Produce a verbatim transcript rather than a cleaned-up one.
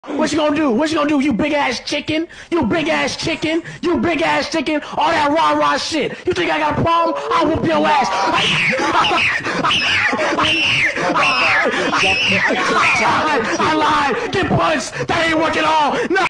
What you gonna do? What you gonna do, you big ass chicken? You big ass chicken? You big ass chicken? All that rah rah shit. You think I got a problem? I'll whoop your ass. I lied. I lied. Get punched. That ain't working at all. No.